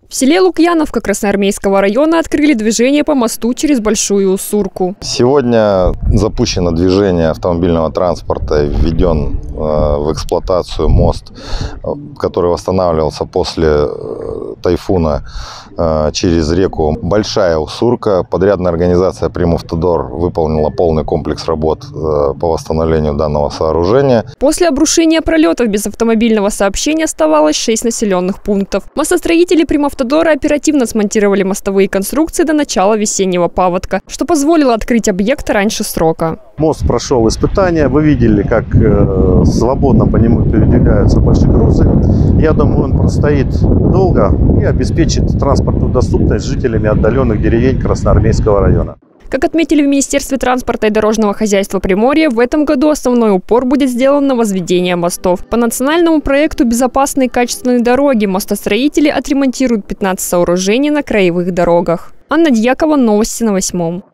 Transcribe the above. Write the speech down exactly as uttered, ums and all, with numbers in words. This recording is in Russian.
В селе Лукьяновка Красноармейского района открыли движение по мосту через Большую Уссурку. Сегодня запущено движение автомобильного транспорта, введен в эксплуатацию мост, который восстанавливался после тайфуна через реку Большая Уссурка. Подрядная организация «Примавтодор» выполнила полный комплекс работ по восстановлению данного сооружения. После обрушения пролетов без автомобильного сообщения оставалось шесть населенных пунктов. Мостостроители «Примавтодора» оперативно смонтировали мостовые конструкции до начала весеннего паводка, что позволило открыть объект раньше срока. Мост прошел испытания. Вы видели, как э, свободно по нему передвигаются большие грузы. Я думаю, он простоит долго и обеспечит транспортную доступность жителями отдаленных деревень Красноармейского района. Как отметили в Министерстве транспорта и дорожного хозяйства Приморья, в этом году основной упор будет сделан на возведение мостов. По национальному проекту «Безопасные и качественные дороги» мостостроители отремонтируют пятнадцать сооружений на краевых дорогах. Анна Дьякова, новости на восьмом.